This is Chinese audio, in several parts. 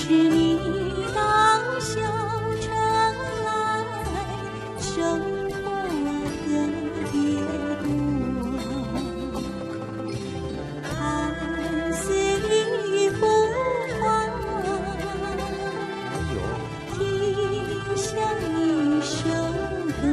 是你到小城来，生活的别过，看似一幅画，听像一首歌，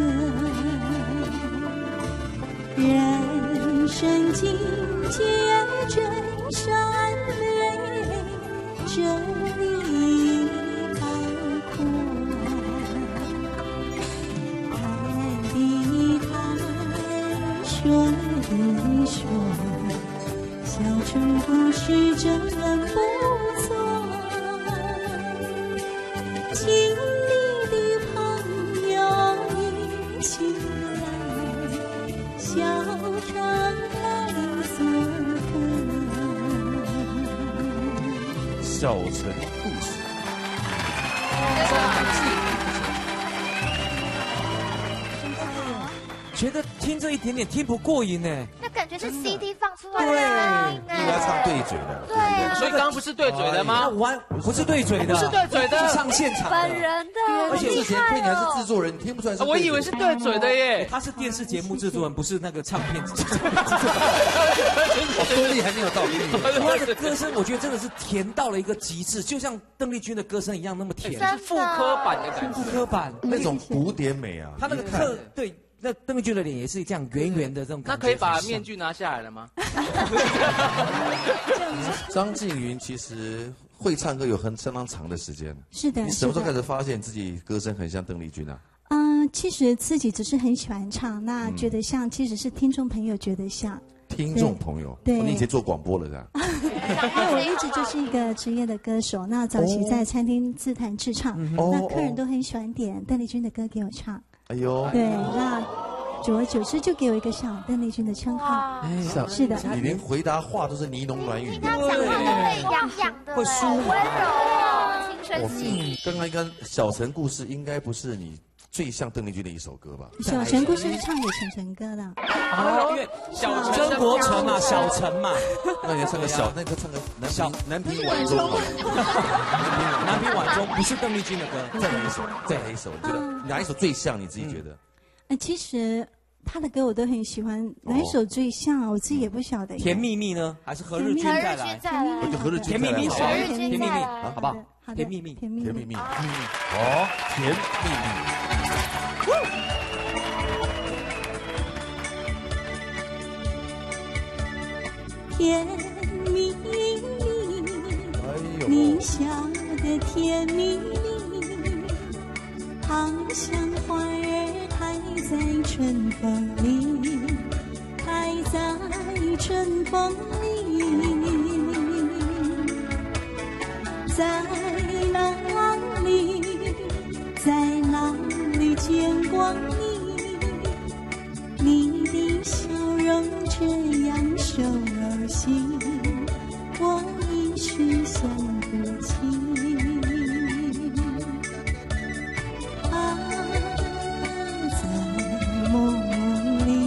人生境界真善美，这里开阔，谈一谈，说一说，小城故事真不错，请你的朋友一起来，小城来做小城故事。 觉得听这一点点听不过瘾呢。 那感觉是 CD 放出来的声音哎。 应该唱对嘴的。 对啊。 所以刚刚不是对嘴的吗？ 完不是对嘴的， 不是对嘴的， 是唱现场的。 本人的， 而且之前亏你还是制作人，你听不出来是。 我以为是对嘴的耶。 他是电视节目制作人，不是那个唱片制作人。 功力还没有到。 他的歌声，我觉得真的是甜到了一个极致，就像邓丽君的歌声一样那么甜。 是复刻版的感觉。 复刻版那种古典美啊。 他那个对。那邓丽君的脸也是这样圆圆的这种感觉。 那可以把面具拿下来了吗？ 张静云其实会唱歌有相当长的时间。 是的。 你什么时候开始发现自己歌声很像邓丽君啊？ 其实自己只是很喜欢唱，那觉得像，其实是听众朋友觉得像。 听众朋友， 对， 你以前做广播了是吧？ 因为我一直就是一个职业的歌手，那早期在餐厅自弹自唱，那客人都很喜欢点邓丽君的歌给我唱。 哎呦， 对，那久而久之就给我一个小邓丽君的称号。是的， 你连回答话都是呢喃软语。 听他讲话都会痒痒的， 会舒温柔哦，青春期。 刚刚一个小城故事应该不是你最像邓丽君的一首歌吧？ 小城故事是唱给晨晨歌的。 因为小曾国城嘛，小城嘛。 那你要唱个小，那个唱个南屏晚钟。 南屏晚钟不是邓丽君的歌， 再来一首，再来一首，你觉得哪一首最像？你自己觉得？ 其实他的歌我都很喜欢，哪一首最像？我自己也不晓得。 甜蜜蜜呢？还是何日君再来？ 我就何日君甜蜜蜜， 甜蜜蜜，好不好？ 甜蜜蜜， 甜蜜蜜， 哦， 甜蜜蜜。 甜蜜蜜，你笑得甜蜜蜜，好像花儿开在春风里，开在春风里，在哪里，在哪里见过你？你的笑容这样熟悉，我一时想不起。在梦里，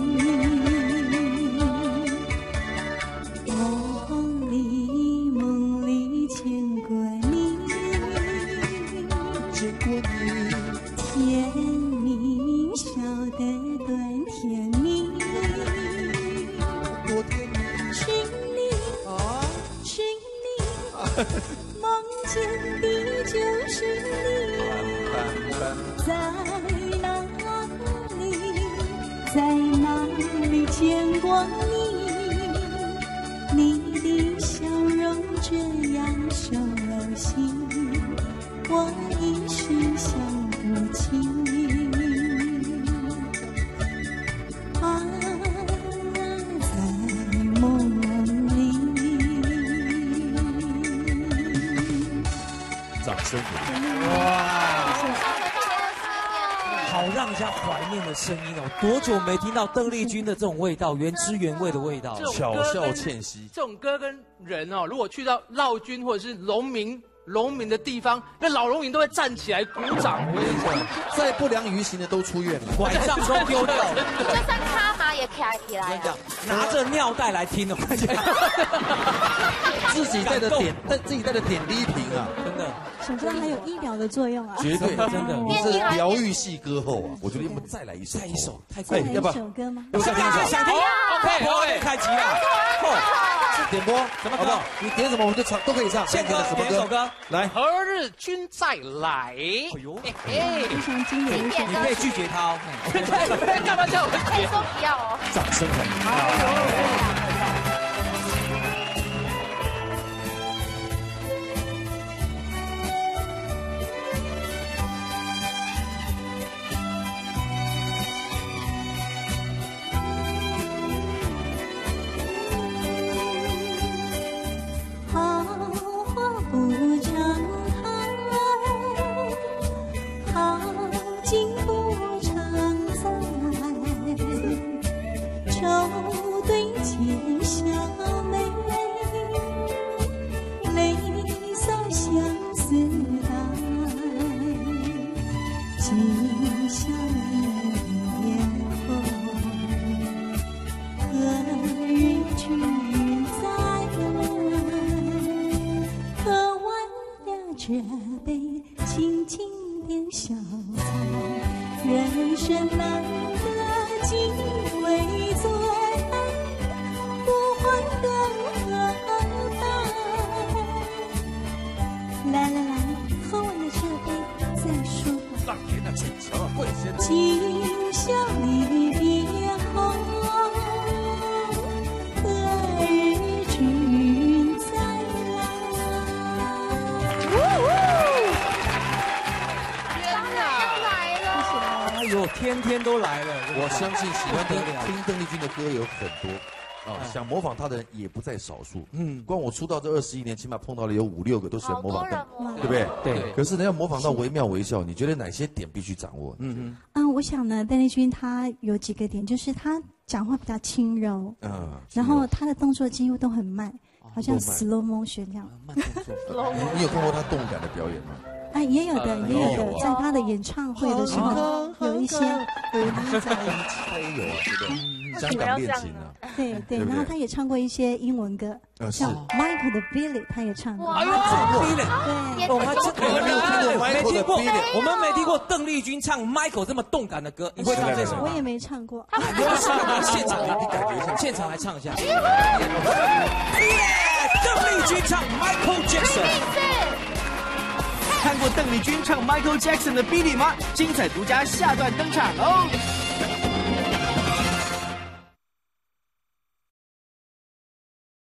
梦里见过你，甜蜜笑得多甜蜜。梦见的就是你，在哪里，在哪里见过你？你的笑容这样熟悉，我一时想不起。在梦里。 掌声鼓励！ 哇，好让人家怀念的声音哦！多久没听到邓丽君的这种味道，原汁原味的味道， 巧笑倩兮。 这种歌跟人哦，如果去到闹军或者是农民的地方，那老农民都会站起来鼓掌。我跟你讲， 再不良于行的都出院了， 拐杖都丢掉了。 就算卡马也卡起来了。 拿着尿袋来听的， 自己己带的点滴瓶啊， 真的， 想知道还有医疗的作用啊！ 绝对真的你是疗愈系歌后啊！我觉得要不再来一首， 再一首，太再来快了。 要不一首歌吗？ 想听想听 OK，开机了。 点播什么歌好不好？你点什么我们就唱，都可以唱。 宪哥点一首歌， 来， 何日君再来？ 哎呦， 非常经典的一首你可以拒绝他哦。 干嘛叫我可以说不要哦。 掌声欢迎。 好花不常开，好景不常在。愁对浅笑眉，泪洒相思带。今宵一夜后，何日君再来？喝完了这杯，轻轻点小菜。人生难得几回醉，不欢更何待？来来来，喝完了这杯再说吧。 让爷那请求啊，跪先。 今宵离别后，何日君再来？ 来了， 哎呦，天天都来了。 我相信喜欢不得了听邓丽君的歌有很多啊，想模仿她的人也不在少数。光我出道这21年，起码碰到了有5、6个都喜欢好多人模仿邓， 模对不对？ 对可是呢，要模仿到惟妙惟肖，你觉得哪些点必须掌握？ 我想呢，邓丽君她有几个点，就是她讲话比较轻柔， 嗯， 然后她的动作几乎都很慢，好像都慢 slow motion 这样。 慢动作。 你有看过她动感的表演吗？ 啊，也有的，也有的， 也有啊在她的演唱会的时候，有一些他也有啊，对不对？香港恋情啊， 对对， 对不对然后她也唱过一些英文歌， 是像 Michael 的 Billy，她也唱过。 哇， 对， 我们这我没有听过没听过 Michael， 我们没听过邓丽君唱 Michael 这么动感的歌，你会唱这首吗？ 我也没唱过。 你要唱吗？现场来，你感觉一下，现场来唱一下。邓丽君唱 Michael Jackson。 看过邓丽君唱 Michael Jackson 的 Billy 吗？精彩独家下段登场哦！